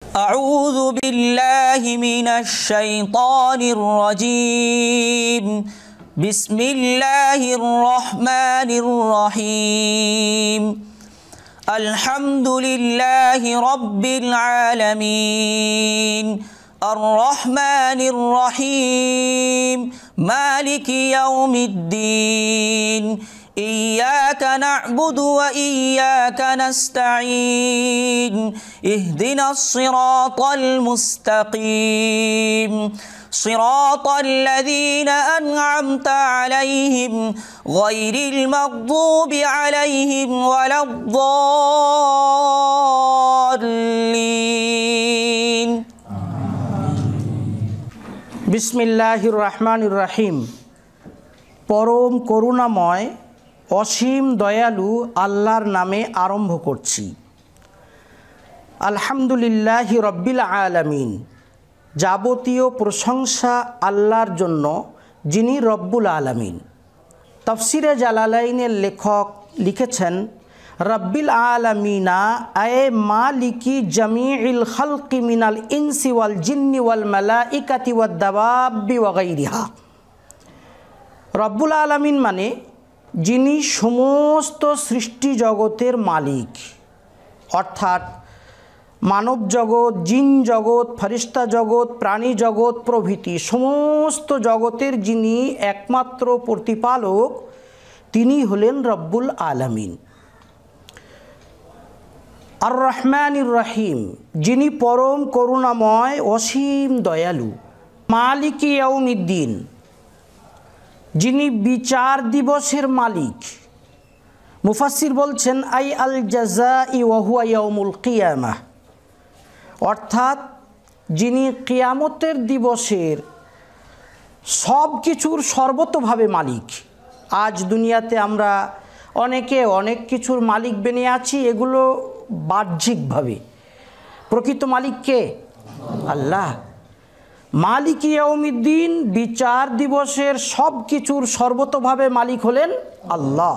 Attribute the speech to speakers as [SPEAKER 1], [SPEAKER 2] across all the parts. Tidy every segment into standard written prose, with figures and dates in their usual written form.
[SPEAKER 1] أعوذ بالله من الشيطان الرجيم بسم الله الرحمن الرحيم الحمد لله رب العالمين الرحمن الرحيم مالك يوم الدين إياك نعبد وإياك نستعين اهدنا الصراط المستقيم صراط الذين أنعمت عليهم غير المغضوب عليهم ولا الضالين
[SPEAKER 2] বিসমিল্লাহির রহমানির রহিম। পরম করুণাময় অসীম দয়ালু আল্লাহর নামে আরম্ভ করছি। আলহামদুলিল্লাহি রব্বিল আলামিন। যাবতীয় প্রশংসা আল্লাহর জন্য, যিনি রব্বুল আলামিন। তাফসিরে জালালাইনের লেখক লিখেছেন, রব্বিল আলামিনা আয়ে মালিকি জামিউল খালকি মিনাল ইনসি ওয়াল জিন্নি ওয়াল মালাইকাতি ওয়াদ দাওয়াবি ওয়া গায়রিহা। রব্বুল আলামিন মানে যিনি সমস্ত সৃষ্টি জগতের মালিক, অর্থাৎ মানব জগৎ, জিন জগৎ, ফেরেশতা জগৎ, প্রাণী জগৎ প্রভৃতি সমস্ত জগতের যিনি একমাত্র প্রতিপালক, তিনি হলেন রব্বুল আলামিন। আর রহমানির রহিম, যিনি পরম করুণাময় অসীম দয়ালু। মালিকি ইয়াউমিদ্দিন, যিনি বিচার দিবসের মালিক। মুফাসসির বলছেন আই আল জাযাই ওয়া হুয়া ইয়াউমুল কিয়ামাহ, অর্থাৎ যিনি কিয়ামতের দিবসের সব কিছুর সর্বতোভাবে মালিক। আজ দুনিয়াতে আমরা অনেকে অনেক কিছুর মালিক বেনে আছি, এগুলো বাহ্যিকভাবে। প্রকৃত মালিক কে? আল্লাহ। মালিক ইয়াউমিদ্দিন, বিচার দিবসের সব কিছুর সর্বতোভাবে মালিক হলেন আল্লাহ।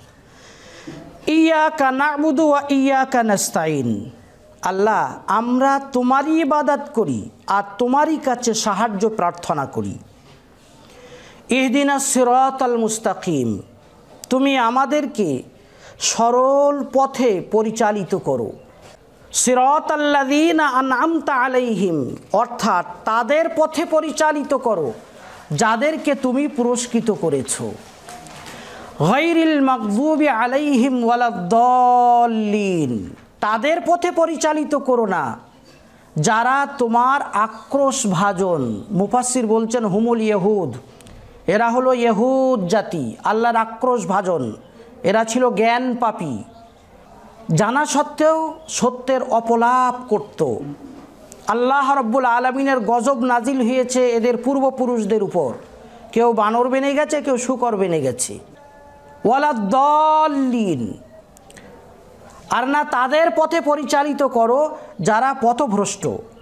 [SPEAKER 2] ইয়াকা না'বুদু ওয়া ইয়াকা নাস্তাইন, আল্লাহ আমরা তোমারই ইবাদত করি আর তোমারই কাছে সাহায্য প্রার্থনা করি। ইহদিনাস সিরাতাল মুস্তাকিম, তুমি আমাদেরকে সরল পথে পরিচালিত করো। সিরাতাল্লাযীনা আনআমতা আলাইহিম, অর্থাৎ তাদের পথে পরিচালিত করো যাদেরকে তুমি পুরস্কৃত করেছো। গায়রিল মাগযুবি আলাইহিম ওয়ালাদ-দাল্লিন, তাদের পথে পরিচালিত করো না যারা তোমার আক্রোশ ভাজন। মুফাসসির বলছেন হুমুল ইহুদ, এরা হলো ইহুদ জাতি, আল্লাহর আক্রোশ ভাজন। এরা ছিল জ্ঞান পাপী, জানা সত্ত্বেও সত্যের অপলাপ করত। আল্লাহ রাব্বুল আলামিনের গজব নাজিল হয়েছে এদের পূর্বপুরুষদের উপর। কেউ বানর বেনে গেছে, কেউ শূকর বেনে গেছে। ওয়ালাদ-দাল্লিন, আর না তাদের পথে পরিচালিত করো যারা পথভ্রষ্ট।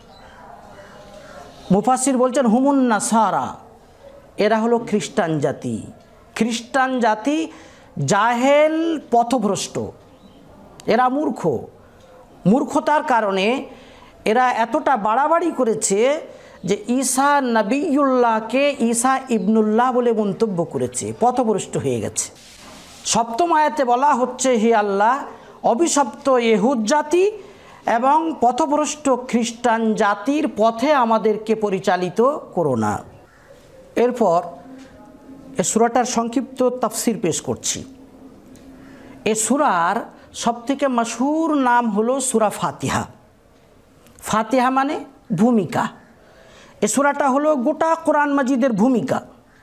[SPEAKER 2] মুফাসসির বলছেন হুমুন নাসারা, এরা হলো খ্রিস্টান জাতি। খ্রিস্টান জাতি জাহেল, পথভ্রষ্ট, এরা মূর্খ। মূর্খতার কারণে এরা এতটা বাড়াবাড়ি করেছে যে ঈসা নবিয়ুল্লাহকে ঈসা ইবনুল্লাহ বলে মন্তব্য করেছে, পথভ্রষ্ট হয়ে গেছে। সপ্তম আয়াতে বলা হচ্ছে, হে আল্লাহ, অভিশপ্ত ইহুদ জাতি এবং পথভ্রষ্ট খ্রিস্টান জাতির পথে আমাদেরকে পরিচালিত করো না। এরপর এ সূরাটার সংক্ষিপ্ত তাফসির পেশ করছি। এ সূরার সবথেকে মশহুর নাম হলো সূরা ফাতিহা। ফাতিহা মানে ভূমিকা। এ সূরাটা হলো গোটা কোরআন মাজিদের ভূমিকা।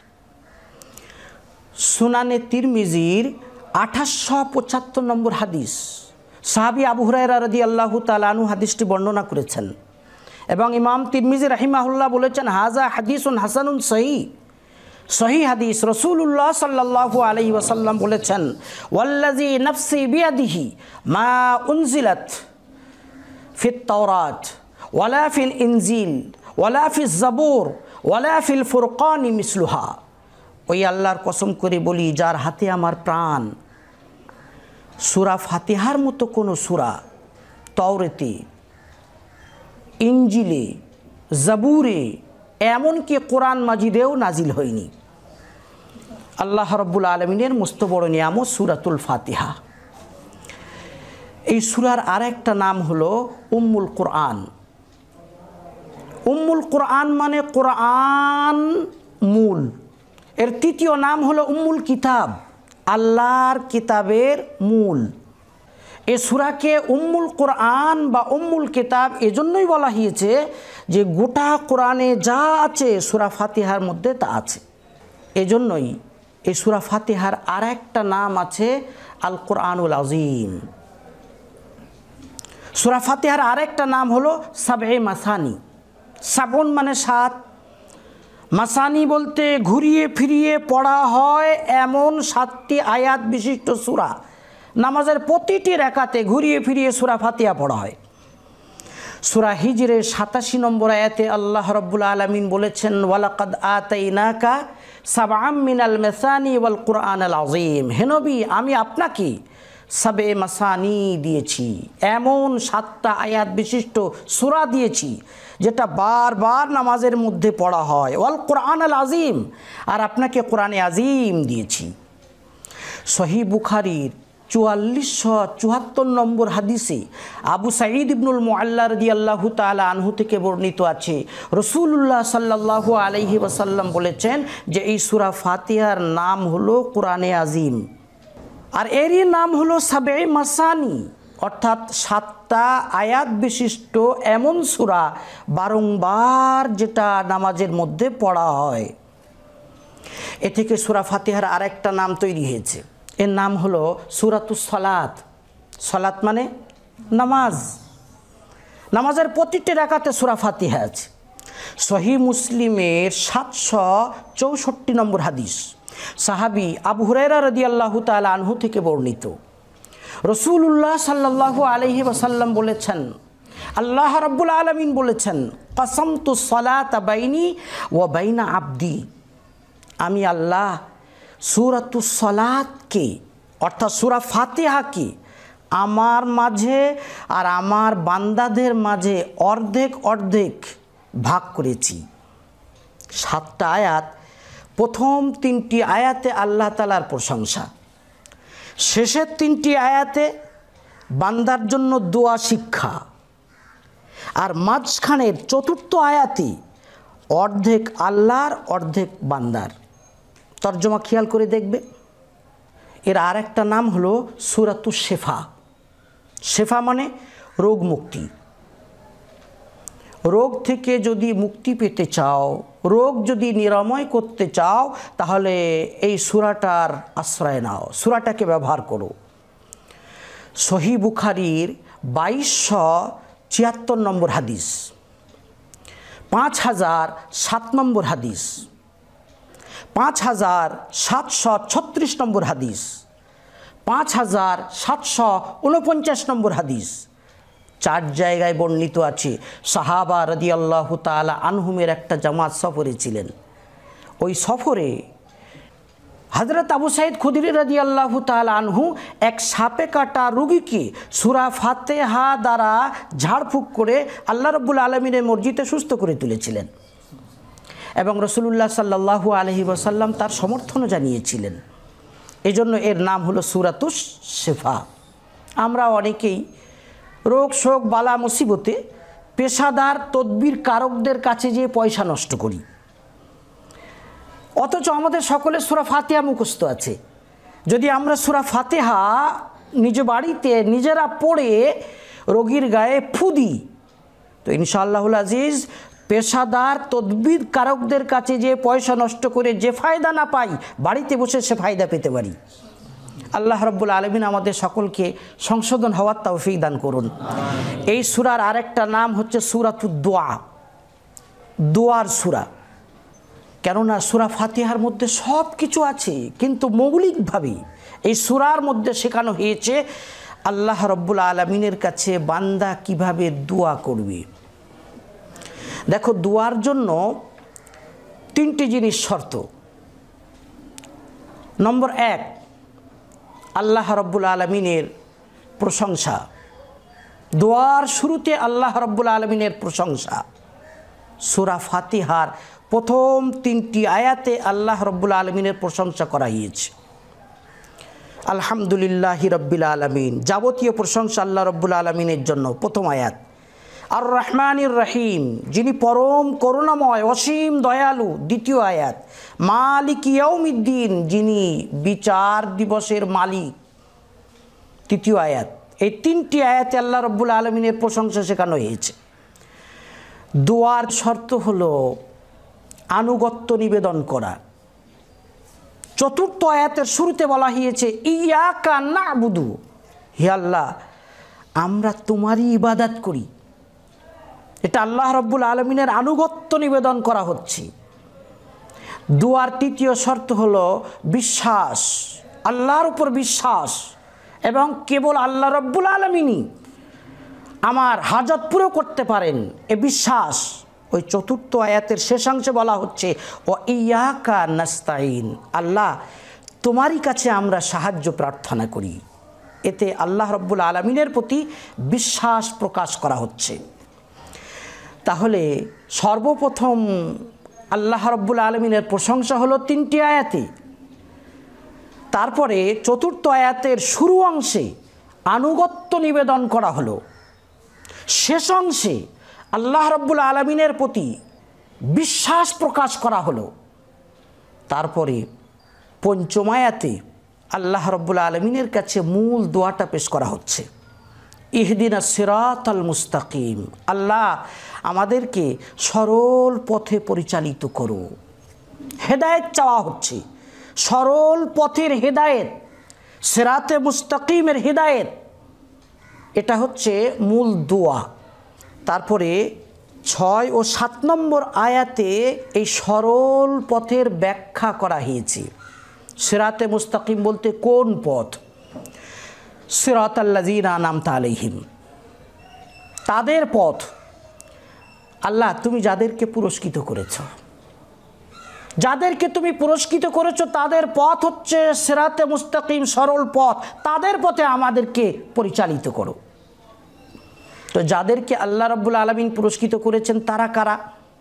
[SPEAKER 2] সুনানে তিরমিজির 2875 নম্বর হাদিস, সাহাবী আবু হুরায়রা রাদিয়াল্লাহু তাআলা আনহু হাদিসটি বর্ণনা করেছেন এবং ইমাম তিরমিজি রাহিমাহুল্লাহ বলেছেন হাযা হাদিসুন হাসানুন সহিহ। সহিহ হাদিস। রাসূলুল্লাহ সাল্লাল্লাহু আলাইহি ওয়াসাল্লাম বলেছেন, ওয়াল্লাযী নাফসি বিয়াদিহি মা উনজিলাত ফিত তাওরাত ওয়ালা ফিল ইনজিল ওয়ালা ফিজ জাবুর ওয়ালা ফিল ফুরকানি মিসলুহা। ওই আল্লাহর কসম করে বলি যার হাতে আমার প্রাণ, সূরা ফাতিহার মতো কোনো সূরা তাওরাতে, ইঞ্জিলে, জাবুরে, এমনকি কোরআন মাজিদেও নাজিল হয়নি। আল্লাহ রাব্বুল আলামিনের মস্ত বড় নিয়ামত সূরাতুল ফাতিহা। এই সূরার আরেকটা নাম হলো উম্মুল কোরআন। উম্মুল কোরআন মানে কোরআন মূল। এর তৃতীয় নাম হলো উম্মুল কিতাব, আল্লাহর কিতাবের মূল। এ সূরাকে উম্মুল কোরআন বা উম্মুল কিতাব এজন্যই বলা হয়েছে যে গোটা কোরআনে যা আছে সূরা ফাতিহার মধ্যে তা আছে। এজন্যই এই সূরা ফাতিহার আরেকটা নাম আছে আল কোরআনুল আযীম। সূরা ফাতিহার আরেকটা নাম হলো সাবএ মাসানি। সাবন মানে 7, মাসানি বলতে ঘুরিয়ে ফিরিয়ে পড়া হয় এমন 7টি আয়াত বিশিষ্ট সূরা। নামাজের প্রতিটি রাকাতে ঘুরিয়ে ফিরিয়ে সূরা ফাতিহা পড়া হয়। সূরা হিজরের 87 নম্বর আয়াতে আল্লাহ রাব্বুল আলামিন বলেছেন, ওয়ালাকাদ আতাইনাকা সাবআম মিনাল মাসানি ওয়াল কোরআনুল আযীম। হে নবী, আমি আপনাকে সাবে মাসানি দিয়েছি, এমন 7টা আয়াত বিশিষ্ট সূরা দিয়েছি যেটা বারবার নামাজের মধ্যে পড়া হয়। ওয়াল কোরআনুল আযীম, আর আপনাকে কোরআনে আযীম দিয়েছি। সহিহ বুখারীর 4474 নম্বর হাদিসে আবু সাঈদ ইবনুল মুআল্লা রাদিয়াল্লাহু তাআলা আনহু থেকে বর্ণিত আছে, রাসূলুল্লাহ সাল্লাল্লাহু আলাইহি ওয়াসাল্লাম বলেছেন যে এই সূরা ফাতিহার নাম হলো কোরআনে আযীম, আর এরই নাম হলো সাবে মাসানি, অর্থাৎ 7টা আয়াত বিশিষ্ট এমন সূরা বারংবার যেটা নামাজের মধ্যে পড়া হয়। এ থেকে সূরা ফাতিহার আরেকটা নাম তৈরি হয়েছে। এর নাম হলো সূরাতুস সালাত। সালাত মানে নামাজ। নামাজের প্রতিটি রাকাতে সূরা ফাতিহা আছে। সহিহ মুসলিমের 764 নম্বর হাদিস, সাহাবী আবু হুরায়রা রাদিয়াল্লাহু তাআলা আনহু থেকে বর্ণিত, রাসূলুল্লাহ সাল্লাল্লাহু আলাইহি ওয়াসাল্লাম বলেছেন, আল্লাহ রাব্বুল আলামিন বলেছেন, কাসামতুস সালাতা বাইনি ওয়া বাইনা আবদি। আমি আল্লাহ সূরাতুস সালাতকে অর্থাৎ সূরা ফাতিহাকে আমার মাঝে আর আমার বান্দাদের মাঝে অর্ধেক অর্ধেক ভাগ করেছি। 7টা আয়াত, প্রথম 3টি আয়াতে আল্লাহ তাআলার প্রশংসা, শেষের 3টি আয়াতে বান্দার জন্য দোয়া শিক্ষা, আর মাঝখানের 4র্থ আয়াতে অর্ধেক আল্লাহর অর্ধেক বান্দার। তর্জমা খেয়াল করে দেখবে। এর আরেকটা নাম হলো সূরাতুশ শিফা। শিফা মানে রোগ মুক্তি। রোগ থেকে যদি মুক্তি পেতে চাও, রোগ যদি নিরাময় করতে চাও, তাহলে এই সূরাটার আশ্রয় নাও, সূরাটাকে ব্যবহার করো। সহিহ বুখারীর 2276 নম্বর হাদিস, 5007 নম্বর হাদিস, 5736 নম্বর হাদিস, 5749 নম্বর হাদিস। 4 জায়গায় বর্ণিত আছে সাহাবা রাদিয়াল্লাহু তাআলা আনহুমের একটা জামাত সফরে ছিলেন। ওই সফরে হযরত আবু সাঈদ খুদরি রাদিয়াল্লাহু তাআলা আনহু এক সাপে কাটা রোগীকে সূরা ফাতিহা দ্বারা ঝাড়ফুঁক করে আল্লাহ রাব্বুল আলামিনের মর্জিতে সুস্থ করে তুলেছিলেন, এবং রাসূলুল্লাহ সাল্লাল্লাহু আলাইহি ওয়াসাল্লাম তার সমর্থনও জানিয়েছিলেন। এজন্য এর নাম হলো সূরাতুশ শিফা। আমরা অনেকেই রোগ শোক বালা মুসিবতে পেশাদার তদবির কারকদের কাছে যেয়ে পয়সা নষ্ট করি, অথচ আমাদের সকলের সূরা ফাতিহা মুখস্থ আছে। যদি আমরা সূরা ফাতিহা নিজ বাড়িতে নিজেরা পড়ে রোগীর গায়ে ফু দিই, তো ইনশাআল্লাহুল আজিজ পেশাদার তদবির কারকদের কাছে যে পয়সা নষ্ট করে যে ফায়দা না পাই, বাড়িতে বসে সে ফায়দা পেতে পারি। আল্লাহ রাব্বুল আলামিন আমাদের সকলকে সংশোধন হওয়ার তৌফিক দান করুন। এই সূরার আরেকটা নাম হচ্ছে সূরাতুদ দোয়া, দোয়ার সূরা। কেননা সূরা ফাতিহার মধ্যে সব কিছু আছে, কিন্তু মৌলিকভাবে এই সূরার মধ্যে শেখানো হয়েছে আল্লাহ রাব্বুল আলামিনের কাছে বান্দা কিভাবে দোয়া করবে। দেখো, দোয়ার জন্য 3টি জিনিস শর্ত। নম্বর 1, আল্লাহ রাব্বুল আলামিনের প্রশংসা। দোয়ার শুরুতে আল্লাহ রাব্বুল আলামিনের প্রশংসা। সূরা ফাতিহার প্রথম 3টি আয়াতে আল্লাহ রাব্বুল আলামিনের প্রশংসা করা হয়েছে। আলহামদুলিল্লাহি রাব্বিল আলামিন, যাবতীয় প্রশংসা আল্লাহ রাব্বুল আলামিনের জন্য, প্রথম আয়াত। আর রহমানির রহিম, যিনি পরম করুণাময় অসীম দয়ালু, দ্বিতীয় আয়াত। মালিক ইয়াউমিদ্দিন, যিনি বিচার দিবসের মালিক, তৃতীয় আয়াত। এই 3টি আয়াতে আল্লাহ রাব্বুল আলামিনের প্রশংসা শেখানো হয়েছে। দোয়ার শর্ত হলো আনুগত্য নিবেদন করা। চতুর্থ আয়াতের শুরুতে বলা হয়েছে ইয়াকা না'বুদু, হে আল্লাহ আমরা তোমারই ইবাদত করি। এটা আল্লাহ রাব্বুল আলামিনের আনুগত্য নিবেদন করা হচ্ছে। দোয়ার তৃতীয় শর্ত হলো বিশ্বাস, আল্লাহর উপর বিশ্বাস, এবং কেবল আল্লাহ রাব্বুল আলামিনই আমার হাজত পুরো করতে পারেন এ বিশ্বাস। ওই চতুর্থ আয়াতের শেষাংশে বলা হচ্ছে ও ইয়াকা নাস্তাইন, আল্লাহ তোমারই কাছে আমরা সাহায্য প্রার্থনা করি। এতে আল্লাহ রাব্বুল আলামিনের প্রতি বিশ্বাস প্রকাশ করা হচ্ছে। তাহলে সর্বপ্রথম আল্লাহ রাব্বুল আলামিনের প্রশংসা হলো 3টি আয়াতে। তারপরে চতুর্থ আয়াতের শুরু অংশে আনুগত্য নিবেদন করা হলো। শেষ অংশে আল্লাহ রাব্বুল আলামিনের প্রতি বিশ্বাস প্রকাশ করা হলো। তারপরে পঞ্চম আয়াতে আল্লাহ রাব্বুল আলামিনের কাছে মূল দোয়াটা পেশ করা হচ্ছে, ইহদিনাস সিরাতাল মুস্তাকিম, আল্লাহ আমাদেরকে সরল পথে পরিচালিত করো। হেদায়েত চাওয়া হচ্ছে, সরল পথের হেদায়েত, সিরাতে মুস্তাকিমের হেদায়েত, এটা হচ্ছে মূল দোয়া। তারপরে 6 ও 7 নম্বর আয়াতে এই সরল পথের ব্যাখ্যা করা হয়েছে। সিরাতে মুস্তাকিম বলতে কোন পথ? সিরাতাল্লাযীনা আন'আমতা আলাইহিম, তাদের পথ। আল্লাহ তুমি যাদেরকে পুরস্কৃত করেছ, যাদেরকে তুমি পুরস্কৃত করেছো তাদের পথ হচ্ছে সিরাতে মুস্তাকিম, সরল পথ, তাদের পথে আমাদেরকে পরিচালিত করো। তো যাদেরকে আল্লাহ রাব্বুল আলামিন পুরস্কৃত করেছেন তারা কারা?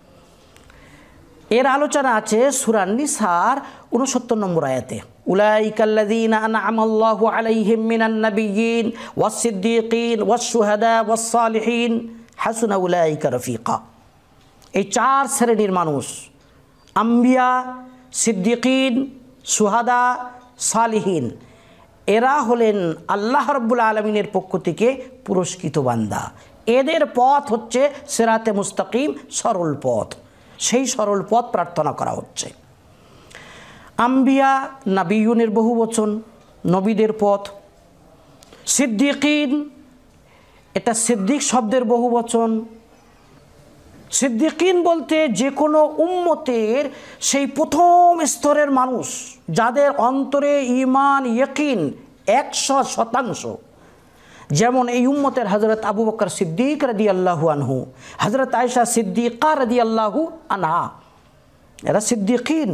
[SPEAKER 2] এর আলোচনা আছে সূরা নিসার 69 নম্বর আয়াতে, উলাইকাল্লাযীনা আন'আমাল্লাহু আলাইহিম মিনান নাবিয়্যিন ওয়াস সিদ্দীকিন ওয়াস শুহাদা ওয়াস সালিহিন হাসুনা উলাইকা রফিকা। এই 4 শ্রেণীর মানুষ, আম্বিয়া, সিদ্দিকিন, শুহাদা, সালিহিন, এরা হলেন আল্লাহ রাব্বুল আলামিনের পক্ষ থেকে পুরস্কৃত বান্দা। এদের পথ হচ্ছে সিরাতে মুস্তাকিম, সরল পথ। সেই সরল পথ প্রার্থনা করা হচ্ছে। আম্বিয়া নাবিয়ুনের বহু বচন, নবীদের পথ। সিদ্দিকিন, এটা সিদ্দিক শব্দের বহু বচন। সিদ্দিকিন বলতে যে কোনো উম্মতের সেই প্রথম স্তরের মানুষ যাদের অন্তরে ঈমান ইয়াকিন 100%। যেমন এই উম্মতের হযরত আবু বকর সিদ্দিক রাদিয়াল্লাহু আনহু, হযরত আয়েশা সিদ্দিকা রাদিয়াল্লাহু আনহা, এরা সিদ্দিকিন।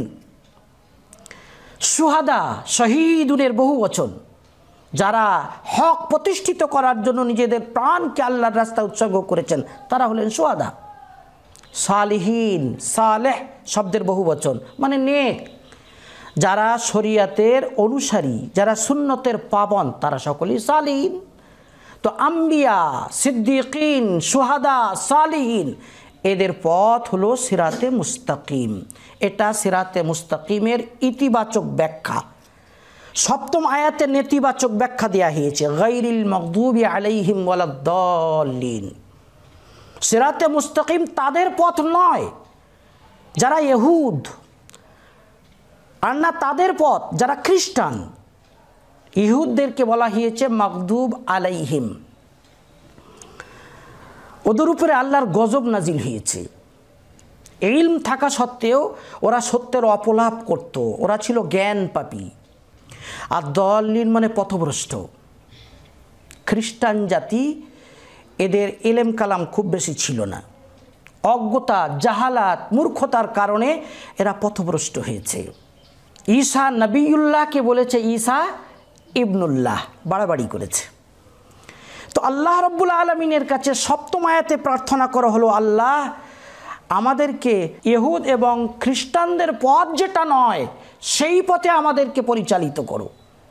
[SPEAKER 2] শুহাদা, শহীদুনের বহু বচন, যারা হক প্রতিষ্ঠিত করার জন্য নিজেদের প্রাণকে আল্লাহর রাস্তায় উৎসর্গ করেছেন তারা হলেন শুহাদা। সালিহিন, সালেহ শব্দের বহু বচন, মানে নেক, যারা শরীয়তের অনুসারী, যারা সুন্নতের পাবন, তারা সকলেই সালিহিন। তো আম্বিয়া, সিদ্দিকিন, শুহাদা, সালিহিন, এদের পথ হলো সিরাতে মুস্তাকিম। এটা সিরাতে মুস্তাকিমের ইতিবাচক ব্যাখ্যা। সপ্তম আয়াতে নেতিবাচক ব্যাখ্যা দেয়া হয়েছে, গায়রিল মাগদুবি আলাইহিম ওয়ালাদ-দাল্লিন। সিরাতে মুস্তাকিম তাদের পথ নয় যারা ইহুদ, আর না তাদের পথ যারা খ্রিস্টান। ইহুদদেরকে বলা হয়েছে মাগদুব আলাইহিম, ওদের উপরে আল্লাহর গজব নাজিল হয়েছে। ইলম থাকা সত্ত্বেও ওরা সত্যের অপলাপ করত, ওরা ছিল জ্ঞান পাপী। আর দল্লিন মানে পথভ্রষ্ট। খ্রিস্টান জাতি, এদের ইলম কালাম খুব বেশি ছিল না, অজ্ঞতা, জাহালাত, মূর্খতার কারণে এরা পথভ্রষ্ট হয়েছে। ঈসা নবিউল্লাহকে বলেছে ঈসা ইবনুল্লাহ, বাড়াবাড়ি করেছে। তো আল্লাহ রাব্বুল আলামিনের কাছে সপ্তম আয়াতে প্রার্থনা করা হলো, আল্লাহ আমাদেরকে ইহুদ এবং খ্রিস্টানদের পথ যেটা নয় সেই পথে আমাদেরকে পরিচালিত করো।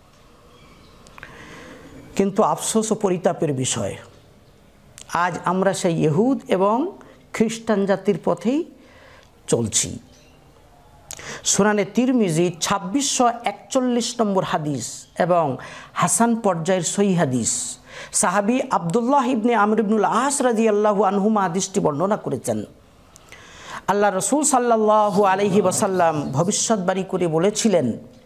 [SPEAKER 2] কিন্তু আফসোস ও পরিতাপের বিষয়, আজ আমরা সেই ইহুদ এবং খ্রিস্টান জাতির পথেই চলছি। সুনানে তিরমিজি 2641 নম্বর হাদিস এবং হাসান পর্যায়ের সহিহ হাদিস, সাহাবী আব্দুল্লাহ ইবনে আমর ইবনুল আস রাদিয়াল্লাহু আনহুমা হাদিসটি বর্ণনা করেছেন। আল্লাহ রসুল সাল্লাল্লাহু আলাইহি ওয়াসাল্লাম ভবিষ্যৎবাণী করে বলেছিলেন,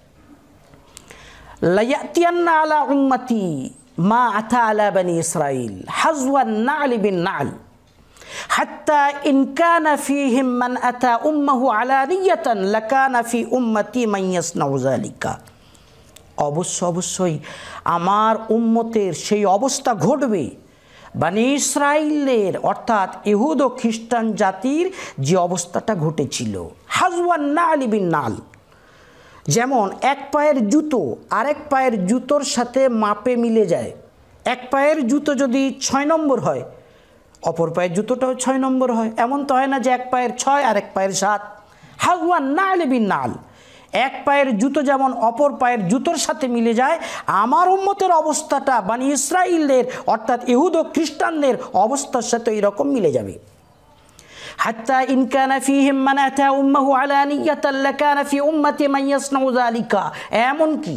[SPEAKER 2] লায়াতিয়ান্না আলা উম্মতি মা আতা আলা বনি ইসরাইল হাজওয়ান না'ল বিন না'ল হাত্তা ইন কানা ফীহিম মান আতা উম্মাহু আলানিয়াতান লাকানা ফী উম্মতি মান ইয়াসনাউ যালিকা। অবশ্যই আমার উম্মতের সেই অবস্থা ঘটবে বনি ইসরাইলের অর্থাৎ ইহুদ ও খ্রিস্টান জাতির যে অবস্থাটা ঘটেছিল, হাজওয়ান না'ল বিন না'ল, যেমন এক পায়ের জুতো আরেক পায়ের জুতোর সাথে মাপে মিলে যায়। এক পায়ের জুতো যদি 6 নম্বর হয়, অপর পায়ের জুতোটাও 6 নম্বর হয়। এমন তো হয় না যে এক পায়ের 6 আর এক পায়ের 7। হাজওয়ান না'ল বিন না'ল, এক পায়ের জুতো যেমন অপর পায়ের জুতোর সাথে মিলে যায়, আমার উম্মতের অবস্থাটা বনি ইসরাইলের অর্থাৎ ইহুদ ও খ্রিস্টানদের অবস্থার সাথে এরকম মিলে যাবে। হাত্তা ইন কানা ফীহিম মান আতা উম্মাহু আলানিয়াতান লাকানা ফী উম্মতি মান ইয়াসনাউ যালিকা। এমনকি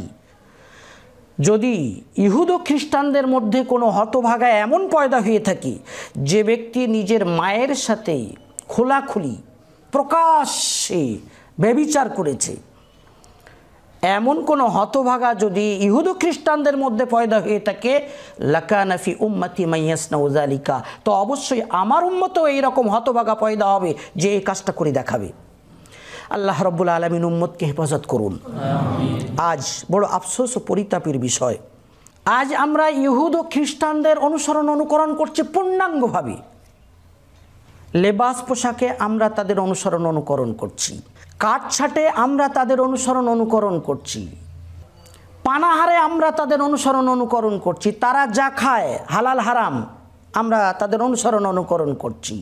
[SPEAKER 2] যদি ইহুদ ও খ্রিস্টানদের মধ্যে কোনো হতভাগা এমন পয়দা হয়ে থাকে যে ব্যক্তি নিজের মায়ের সাথে খোলাখুলি প্রকাশ্যে ব্যভিচার করেছে, এমন কোনো হতভাগা যদি ইহুদ ও খ্রিস্টানদের মধ্যে পয়দা হয়ে থাকে, লাকানা ফী উম্মতি মান ইয়াসনাউ যালিকা, তো অবশ্যই আমার উম্মতেও এইরকম হতভাগা পয়দা হবে যে এই কাজটা করে দেখাবে। আল্লাহ রাব্বুল আলামিন উম্মতকে হেফাজত করুন। আজ বড় আফসোস ও পরিতাপের বিষয়, আজ আমরা ইহুদ ও খ্রিস্টানদের অনুকরণ করছি পূর্ণাঙ্গভাবে। লেবাস পোশাকে আমরা তাদের অনুকরণ করছি, কাটছাটে আমরা তাদের অনুকরণ করছি, পানাহারে আমরা তাদের অনুকরণ করছি, তারা যা খায় হালাল হারাম আমরা তাদের অনুকরণ করছি,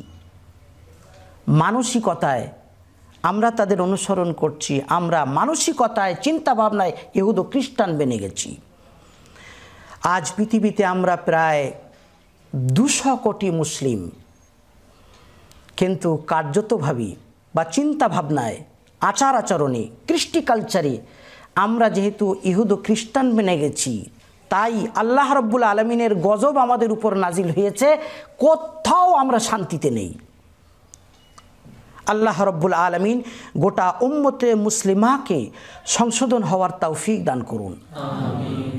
[SPEAKER 2] মানসিকতায় আমরা তাদের অনুসরণ করছি, আমরা মানসিকতায় চিন্তা ভাবনায় ইহুদ ও খ্রিস্টান বেনে গেছি। আজ পৃথিবীতে আমরা প্রায় 200 কোটি মুসলিম, কিন্তু কার্যতভাবে বা চিন্তা ভাবনায় আচার আচরণে কৃষ্টি কালচারে আমরা যেহেতু ইহুদ ও খ্রিস্টান বেনে গেছি, তাই আল্লাহ রাব্বুল আলামিনের গজব আমাদের উপর নাজিল হয়েছে, কোথাও আমরা শান্তিতে নেই। আল্লাহ রাব্বুল আলামিন গোটা উম্মতে মুসলিমাকে সংশোধন হওয়ার তৌফিক দান করুন। আমিন।